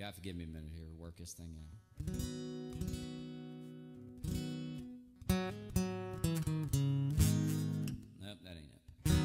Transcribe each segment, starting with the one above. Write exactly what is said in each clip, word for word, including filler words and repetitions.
have to give me a minute here to work this thing out. Nope, that ain't it.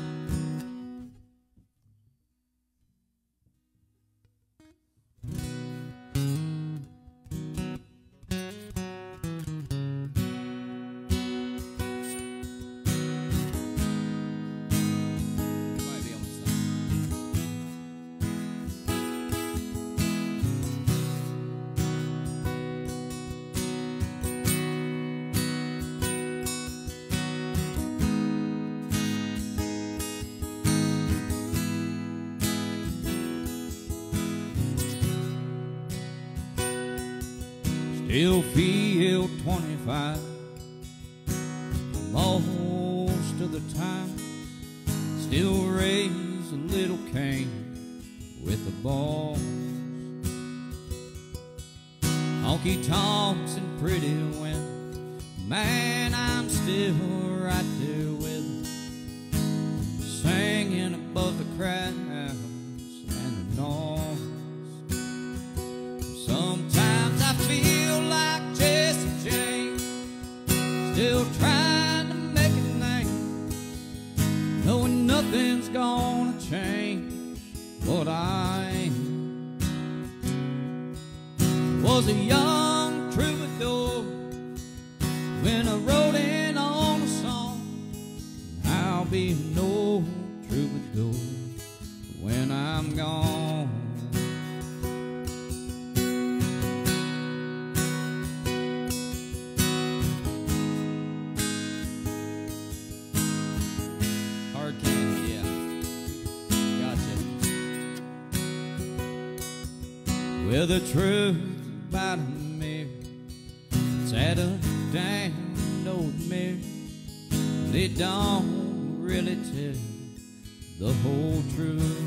Still feel twenty-five most of the time. Still raise a little Cain with the balls. Honky tonks and pretty women, man, I'm still right there with them, singing above the crowds and the noise. Sometimes I feel like Jesse James, still trying to make a name, knowing nothing's gonna change what I am. Was a young troubadour when I wrote in on a song. I'll be an old troubadour when I'm gone. Well, the truth about a mirror, it's at a damned old mirror. They don't really tell the whole truth.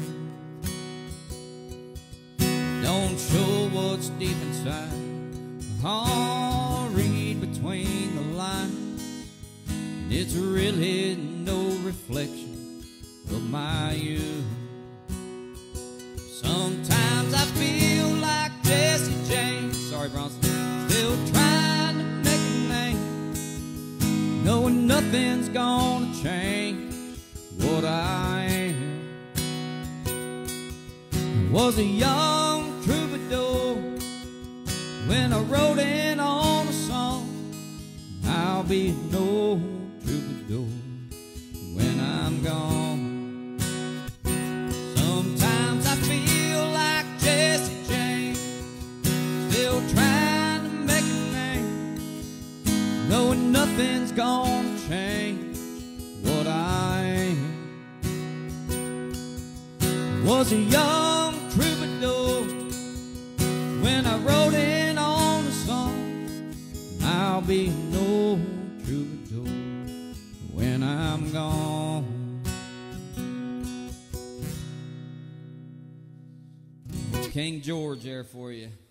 Don't show what's deep inside. I'll read between the lines, and it's really no reflection of my youth. Sometimes I feel like Jesse James, sorry Bronson, still trying to make a name, knowing nothing's gonna change what I am. I was a young troubadour when I wrote in on a song. I'll be an old troubadour when I'm gone. Sometimes I feel like Jesse James, still trying to make a name, knowing nothing's gonna change what I am. Was a young troubadour when I wrote in on a song. I'll be an old troubadour when I'm gone. King George there for you.